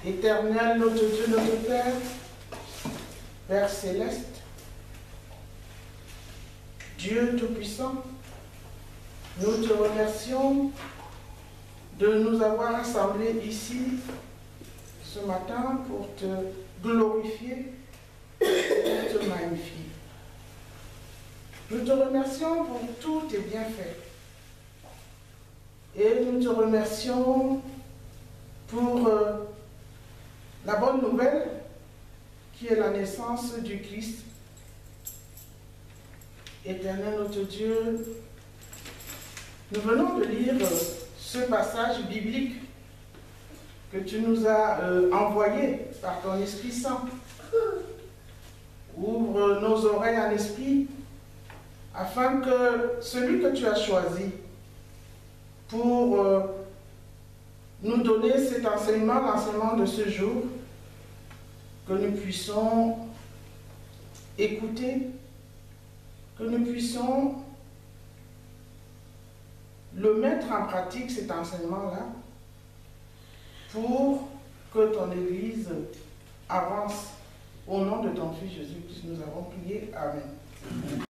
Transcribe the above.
Éternel, notre Dieu, notre Père, Père céleste, Dieu Tout-Puissant, nous te remercions de nous avoir rassemblés ici ce matin pour te glorifier et pour te magnifier. Nous te remercions pour tous tes bienfaits et nous te remercions pour la bonne nouvelle qui est la naissance du Christ. Éternel notre Dieu, nous venons de lire ce passage biblique que tu nous as envoyé par ton Esprit Saint. Ouvre nos oreilles en esprit afin que celui que tu as choisi pour nous donner cet enseignement, l'enseignement de ce jour, que nous puissions écouter, que nous puissions le mettre en pratique, cet enseignement-là, pour que ton Église avance. Au nom de ton Fils Jésus-Christ, nous avons prié. Amen.